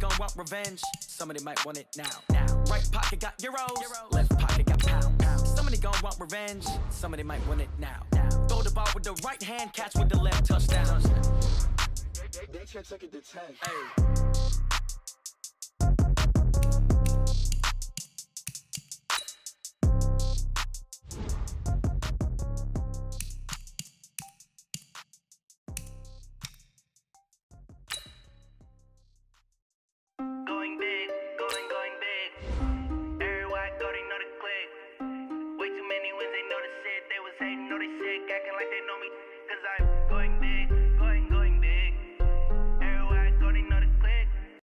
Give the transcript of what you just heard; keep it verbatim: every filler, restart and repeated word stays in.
gon' want revenge, somebody might want it now. Now, right pocket got euros, left pocket got pounds. Somebody gon' want revenge, somebody might want it now. Now, throw the ball with the right hand, catch with the left, touchdown. They, they, they took it to ten. Hey.